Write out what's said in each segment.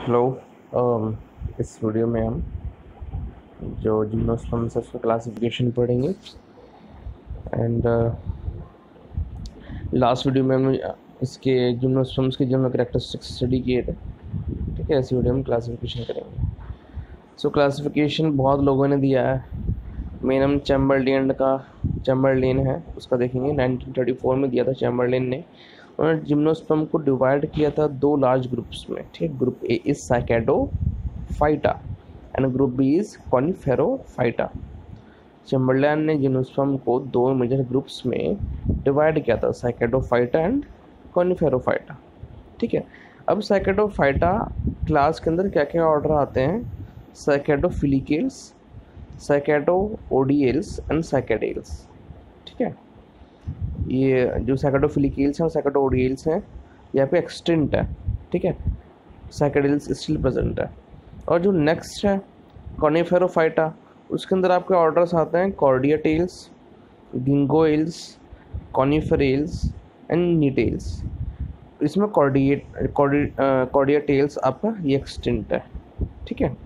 Hello. इस video में हम जो जिम्नोस्पर्म्स है उसका क्लासिफिकेशन पढ़ेंगे। एंड लास्ट वीडियो में हम इसके जिम्नोस्पर्म्स के जनरल कैरेक्टरिस्टिक्स स्टडी किए थे। ठीक है, इस वीडियो में क्लासिफिकेशन करेंगे। सो क्लासिफिकेशन बहुत लोगों ने दिया है। मेन हम चैम्बरलेन है उसका देखेंगे। 1934 में दिया था चैम्बरलेन ने। उन्होंने जिम्नोस्पर्म को डिवाइड किया था दो लार्ज ग्रुप्स में। ठीक, group A is cycadophyta and group B is coniferophyta. Chamberlain ने जिम्नोस्पर्म को दो मेजर ग्रुप्स में डिवाइड किया था, साइकेडोफाइटा एंड कॉनिफेरोफाइटा। ठीक है, अब साइकेडोफाइटा क्लास के अंदर क्या क्या ऑर्डर आते हैं? Cycadofilicales, cycadeoidales and cycadales. ठीक है, ये जो साइकेडोफिलिकेल्स हैं और साइकेडोओडियल्स हैं यहाँ पे एक्सटिंक्ट है। ठीक है, साइकेडेल्स स्टिल प्रेजेंट है। और जो नेक्स्ट है कॉनिफेरोफाइटा, उसके अंदर आपके ऑर्डर्स आते हैं कॉर्डियाटेल्स, गिंगोएल्स, कॉनिफेरेल्स एंड नीटेल्स। इसमें कॉर्डियाटेल्स आपका ये एक्सटिंक्ट है। ठीक है,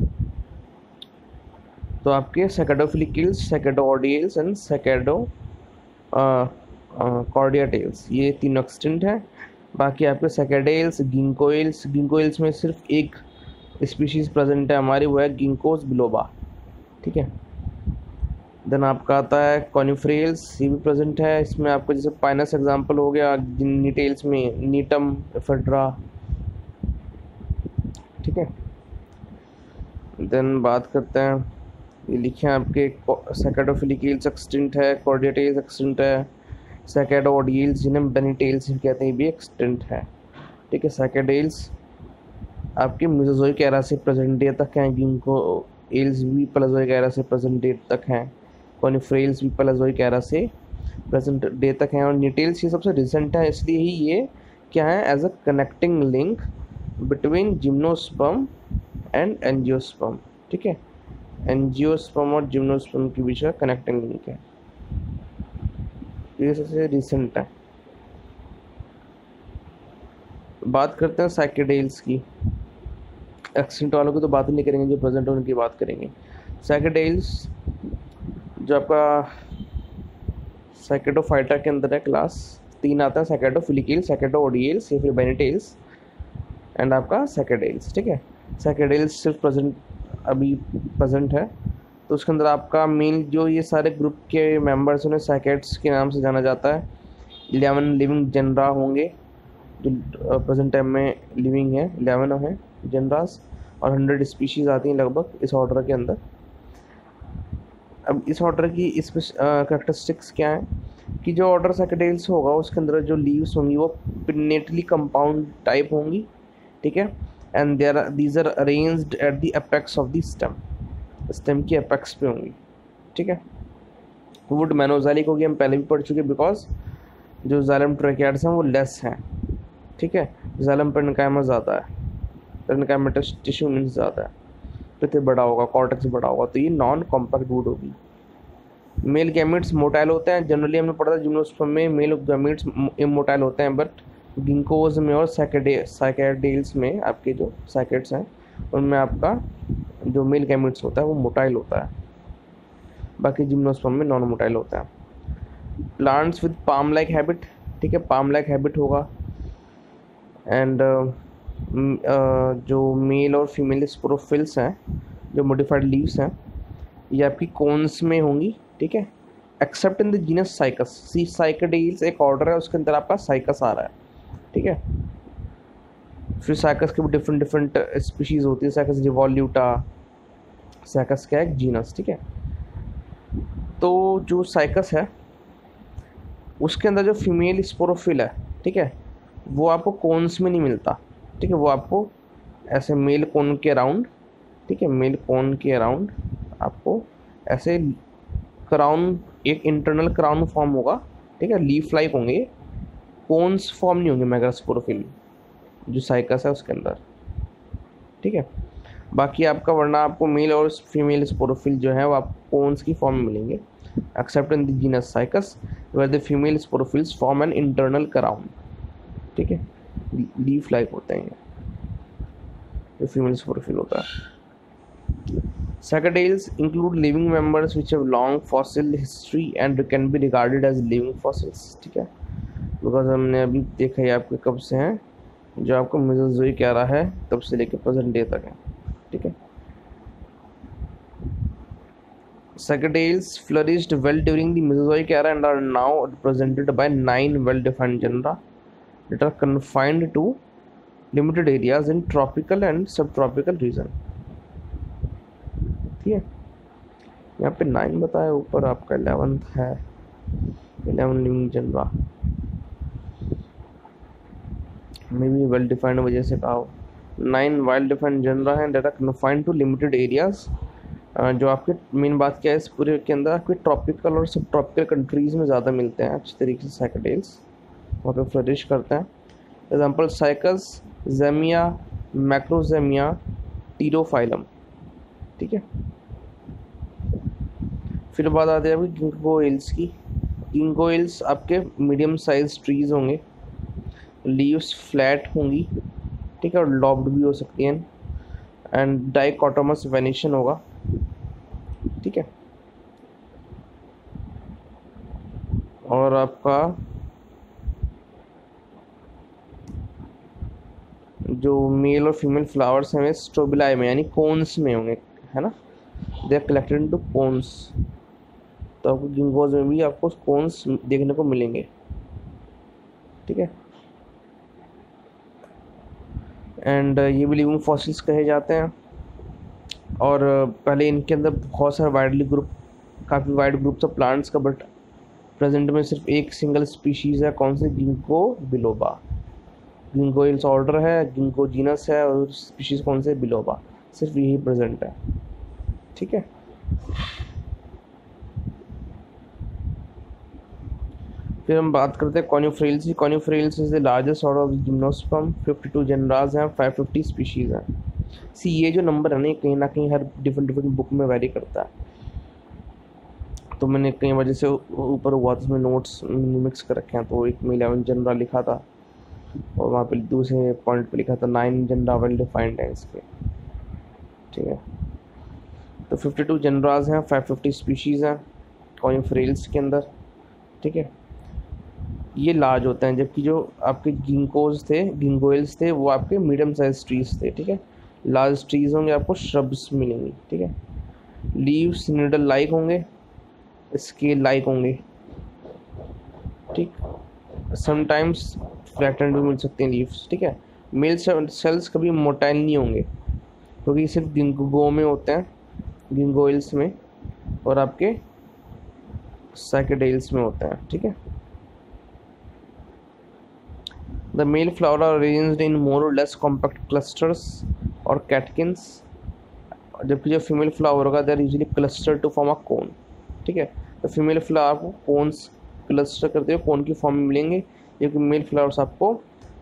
तो आपके साइकेडोफिलिकेल्स, साइकेडोओडियल्स एंड कॉर्डियाटेल्स ये तीनों एक्सटिंक्ट है। बाकी आपके साइकेडेल्स, गिंकोइल्स में सिर्फ एक स्पीशीज़ प्रेजेंट है हमारी, वो है गिंकोस बिलोबा। ठीक है, देन आपका आता है कॉनिफेरेल्स, ये भी प्रेजेंट है। इसमें आपको जैसे पाइनस एग्जांपल हो गया, नीटेल्स में नीटम एफेड्रा। ठीक है, देन बात करते हैं, ये लिखे हैं आपके साइकेडोफिलिकेल्स एक्सटिंक्ट है, कॉर्डियाटेल्स एक्सटिंक्ट है, साइकेडोओडियल्स जिन्हें बेनीटेल्स भी कहते हैं भी एक्सटिंक्ट है। ठीक है, साइकेडेल्स आपके मेसोजोइक एरा से प्रेजेंट डे तक हैं, गिंकोएल्स भी पैलेओजोइक एरा से प्रेजेंट डे तक हैं, कॉनिफेरेल्स भी पैलेओजोइक एरा से प्रेजेंट डे तक हैं, और नीटेल्स ये सबसे रिसेंट है। इसलिए ही ये क्या है, as a connecting link between gymnosperm and angiosperm. ठीक है, एंजियोस्पर्म और जिम्नोस्पर्म के बीच का कनेक्टिंग लिंक है, ये सबसे रिसेंट है। बात करते हैं साइकेडेल्स की। एक्सटिंक्ट वालों की तो बात नहीं करेंगे, जो प्रेजेंट है उनकी बात करेंगे। साइकेडेल्स जो आपका साइकेडोफाइटा के अंदर है, क्लास 3 आता है, साइकेडोफिलिकेल्स, साइकेडोओडियल्स या फिर बेनीटेल्स एंड आपका साइकेडेल्स। ठीक है, साइकेडेल्स सिर्फ अभी प्रेजेंट है, तो उसके अंदर आपका मेन जो ये सारे ग्रुप के मेंबर्स उन्हें साइकेड्स के नाम से जाना जाता है। 11 लिविंग जनरा होंगे जो प्रेजेंट टाइम में लिविंग है, 11 हैं जनरास, और 100 स्पीशीज़ आती हैं लगभग इस ऑर्डर के अंदर। अब इस ऑर्डर की इस कैरेक्टरिस्टिक्स क्या है कि जो ऑर्डर साइकेडेल्स होगा उसके अंदर जो लीव्स होंगी वो पिन्नेटली कंपाउंड टाइप होंगी। ठीक है, and these are arranged at the apex of the stem की एपेक्स पे होंगी। ठीक है, वुड मोनोज़ाइलिक होगी, हम पहले भी पढ़ चुके, बिकॉज जो जाइलम ट्रैकियाड्स हैं वो लेस हैं। ठीक है, जाइलम पेरेन्काइमा ज़्यादा है, पेरेन्काइमा टिश्यू मीन्स ज़्यादा है, पिथे बड़ा होगा, कॉर्टेक्स बड़ा होगा, तो ये नॉन कॉम्पैक्ट वुड होगी। मेल गैमेट्स मोटाइल होते हैं, जनरली हमने पढ़ा था जिम्नोस्पर्म में मेल गैमेट्स इमोटाइल होते हैं, बट गिंकोज में और साइकेडेल्स में आपके जो साइकेड्स हैं उनमें आपका जो मेल गैमेट्स होता है वो मोटाइल होता है, बाकी जिम्नोस्पर्म में नॉन मोटाइल होता है। Plants with palm like habit. ठीक है, पाम लाइक हैबिट होगा। एंड जो मेल और फीमेल स्पोरोफिल्स हैं, जो मॉडिफाइड लीव्स हैं, ये आपकी कोन्स में होंगी। ठीक है, except in the genus Cycas. See cycadales एक ऑर्डर है, उसके अंदर आपका साइकस आ रहा है। ठीक है, फिर साइकस के भी डिफरेंट स्पीशीज़ होती है, साइकस रिवॉल्यूटा, साइकस क्या है, जीनस। ठीक है, तो जो साइकस है उसके अंदर जो फीमेल स्पोरोफिल है, ठीक है, वो आपको कोन्स में नहीं मिलता। ठीक है, वो आपको ऐसे मेल कोन के अराउंड, ठीक है, मेल कोन के अराउंड आपको ऐसे क्राउन, एक इंटरनल क्राउन फॉर्म होगा। ठीक है, लीफ लाइक होंगे, कोन्स फॉर्म नहीं होंगे मेगास्पोरोफिल जो साइकस है उसके अंदर। ठीक है, बाकी आपका वरना आपको मेल और फीमेल स्पोरोफिल जो है वो आपको कोन्स की फॉर्म में मिलेंगे, except in the genus Cycas where the female sporophylls form an internal crown. ठीक है, लीफ लाइक होते हैं जो फीमेल स्पोरोफिल होता है। Sacadeals include living members which have long fossil history and can be regarded as living fossils, ठीक है, because हमने अभी देखा है आपके कब से हैं, जो आपको मेसोजोइक एरा है तब से लेकर प्रेजेंट डे तक है, ठीक है। Sacadeals flourished well during the Mesozoic era and are now represented by 9 well-defined genera that are confined to limited areas in tropical and subtropical region, ठीक है। यहाँ पे 9 बताया, ऊपर आपका 11th है, 11 living genera, may be well defined वजह से कहा हो। 9 वेल डिफाइंड जनरा हैं that are confined to limited areas. जो आपके मेन बात क्या है इस पूरे के अंदर, आपके ट्रॉपिकल और सब ट्रॉपिकल कंट्रीज़ में ज़्यादा मिलते हैं अच्छी तरीके से सैकेडेल्स, वहाँ पे फ्लरिश करते हैं। एग्जाम्पल साइकस, जेमिया, मैक्रोजेमिया, टीरोफाइलम, ठीक है। फिर बात आती है आपकी गिंकोइल्स की। गिंकोइल्स आपके मीडियम साइज ट्रीज होंगे, लीव्स फ्लैट होंगी, ठीक है, और लॉब्ड भी हो सकती हैं, एंड डाइकोटोमस वेनिशन होगा, ठीक है। और आपका जो मेल और फीमेल फ्लावर्स हैं स्ट्रोबिलाई में यानी कोन्स में होंगे, है ना, they are collected into cones. तो आपको गिंगोज में भी आपको कोन्स देखने को मिलेंगे, ठीक है। एंड ये भी लिविंग फॉसिल्स कहे जाते हैं। और पहले इनके अंदर बहुत सारे काफ़ी वाइड ग्रुप्स ऑफ प्लांट्स का, बट प्रेजेंट में सिर्फ एक सिंगल स्पीशीज़ है, कौन सी, गिंको बिलोबा। गिंकोइल्स ऑर्डर है, गिंको जीनस है, और स्पीशीज़ कौन से, बिलोबा, सिर्फ यही प्रेजेंट है, ठीक है। फिर हम बात करते हैं कॉनिफेरल्स की। Coniferales is the largest order of gymnosperm, 52 genera हैं, 550 स्पीशीज़ हैं। सी ये जो नंबर है ना, कहीं ना कहीं हर डिफरेंट बुक में वेरी करता है, तो मैंने कई वजह से ऊपर हुआ तो उसमें नोट्स मिक्स कर रखे हैं। तो एक में 11 जनरा लिखा था और वहाँ पे दूसरे पॉइंट पे लिखा था 9 जनरा वेल डिफाइंड है इसके, ठीक है। तो 52 जनराज हैं, 550 स्पीशीज़ हैं कॉनिफेरल्स के अंदर, ठीक है। ये लार्ज होते हैं, जबकि जो आपके गिंगोइल्स थे वो आपके मीडियम साइज ट्रीज थे, ठीक है। लार्ज ट्रीज होंगे आपको श्रब्स मिलेंगी, ठीक है। लीव्स निडल लाइक होंगे, स्केल लाइक होंगे, ठीक। समटाइम्स फ्लैटेंड भी मिल सकते हैं लीव्स, ठीक है। मेल सेल्स कभी मोटाइल नहीं होंगे क्योंकि सिर्फ गिंगो में होते हैं, गिंगोइल्स में और आपके सैकेडेल्स में होते हैं, ठीक है। The male flowers are arranged in more or less compact clusters or catkins, जबकि जो फीमेल फ्लावर होगा they are usually cluster to form a cone, ठीक है। तो फीमेल फ्लावर आपको कोन्स क्लस्टर करते हुए कोन की फॉर्म में मिलेंगे, जबकि मेल फ्लावर्स आपको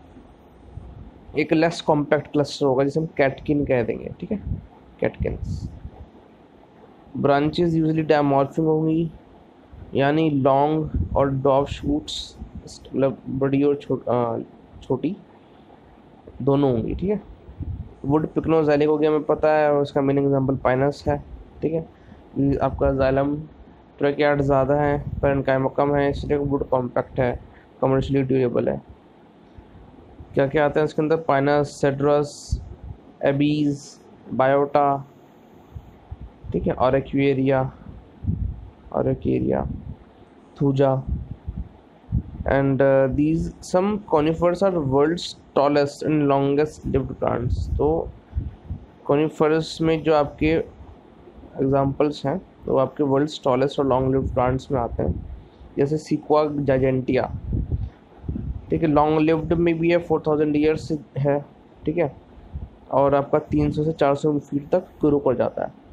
एक लेस कॉम्पैक्ट क्लस्टर होगा जिसे हम कैटकिन कह देंगे, ठीक है, कैटकिन्स। ब्रांचेस यूजुअली डायमॉर्फिक होंगी, यानी लॉन्ग और डॉव शूट्स, मतलब बड़ी और छोटी दोनों होंगी, ठीक है। वुड पिक्नोज़ाइलिक हो गया, हमें पता है, और उसका मेन एग्जांपल पाइनस है, ठीक है। आपका जाइलम ट्रैकियार्ड ज़्यादा है, पैरेन्काइमा कम है, इसलिए वुड कॉम्पैक्ट है, कमर्शियली ड्यूरेबल है। क्या क्या आते हैं इसके अंदर, पाइनस, सेड्रस, एबीज, बायोटा, ठीक है, और एक्वेरिया, Thuja. And these some conifers are world's tallest and longest lived plants। तो conifers में जो आपके एग्जांपल्स हैं तो आपके वर्ल्ड्स टॉलेस्ट और लॉन्ग लिव्ड प्लांट्स में आते हैं, जैसे सिक्वा जाइजेंटिया, ठीक है, लॉन्ग लिव्ड में भी है, 4000 ईयर्स है, ठीक है, और आपका 300 से 400 फीट तक ग्रो कर जाता है।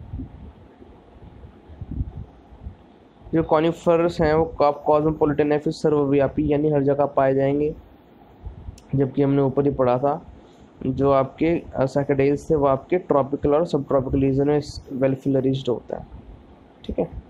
जो कॉनिफर्स हैं वो कॉस्मोपॉलिटन है, फिर सर्वव्यापी यानी हर जगह पाए जाएंगे, जबकि हमने ऊपर ही पढ़ा था जो आपके सैकेडेल्स थे वो आपके ट्रॉपिकल और सब ट्रॉपिकल रीजन में वेल फ्लरिश्ड होता है, ठीक है।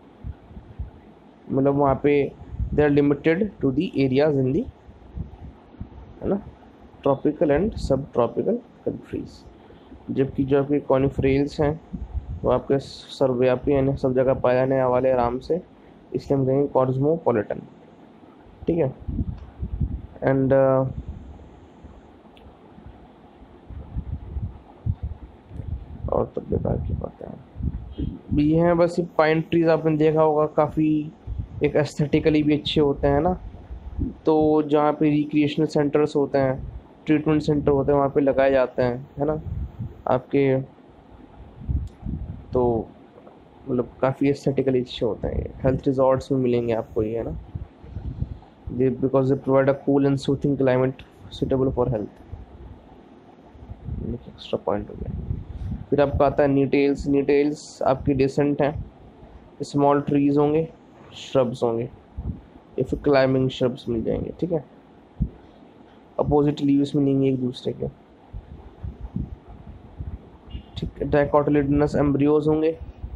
मतलब वहाँ पे they are limited to the areas in the, है ना, tropical and sub tropical countries. जबकि जो आपके कॉनिफरेल्स हैं वो आपके सर्वव्यापी यानी सब जगह पाए जाने वाले आराम से, इसलिए हम कहेंगे कॉस्मोपॉलिटन। ठीक है। एंड और तो बेकार की बात है ये हैं बस। ये पाइन ट्रीज आपने देखा होगा, काफ़ी एक एस्थेटिकली भी अच्छे होते हैं ना। तो जहाँ पे रिक्रिएशनल सेंटर्स होते हैं, ट्रीटमेंट सेंटर होते हैं, वहाँ पे लगाए जाते हैं, है ना आपके। तो मतलब काफ़ी एस्थेटिकली अच्छे होते हैं। हेल्थ रिजॉर्ट्स में मिलेंगे आपको ये, है ना। They because they provide a cool and soothing climate suitable for health. Extra point हो गया। फिर आपका आता है नीटेल्स। नीटेल्स आपकी डिसेंट हैं, स्मॉल ट्रीज होंगे, श्रब्स होंगे, या फिर क्लाइंबिंग श्रब्स मिल जाएंगे। ठीक है। अपोजिट लीव्स मिलेंगे एक दूसरे के। ठीक है। डाइकोटिलेडनस एम्ब्रियोज होंगे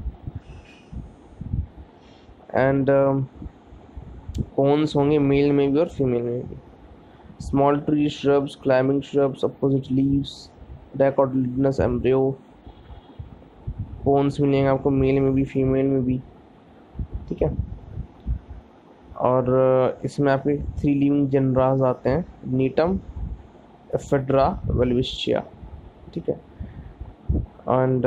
एंड कोन्स होंगे, मेल में भी और फीमेल में भी। Small tree shrubs, climbing shrubs, opposite leaves, dicotyledonous embryo, cones मिलेंगे आपको मेल में भी फीमेल में भी। ठीक है। और इसमें आपके 3 लिविंग जनरास आते हैं, नीटम, एफेड्रा, वेलविशिया। ठीक है। एंड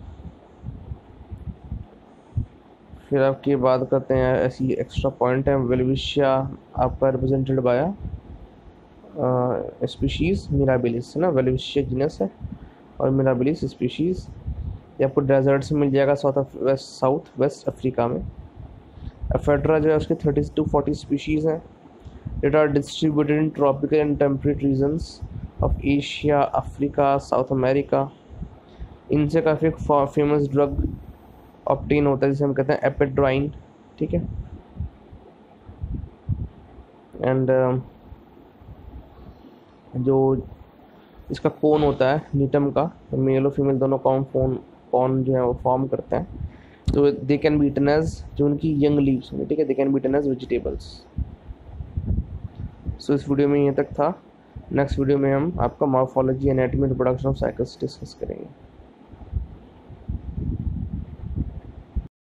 फिर आपकी बात करते हैं ऐसी एक्स्ट्रा पॉइंट है। वेलविशिया आपका रिप्रेजेंटेड बाय स्पीशीज़ मिराबिलिस, है ना। वेलविशिया जीनस है और मिराबिलिस स्पीशीज़। ये आपको डेजर्ट्स में मिल जाएगा, साउथ वेस्ट अफ्रीका में। एफेड्रा जो है उसके 30 to 40 स्पीशीज़ हैं। It are distributed in tropical and temperate regions of Asia, Africa, South America. इनसे काफ़ी फेमस ड्रग ऑप्टेन होता है जिसे हम कहते हैं एपेड्राइन। ठीक है। एंड जो इसका कोन होता है नीटम का, मेल और फीमेल दोनों कॉन जो है वो फॉर्म करते हैं। तो they can be eaten as, जो उनकी यंग लीव्स होंगे, ठीक है, they can be eaten as vegetables. So इस वीडियो में ये तक था। नेक्स्ट वीडियो में हम आपका morphology, anatomy, reproduction of cycles discuss करेंगे।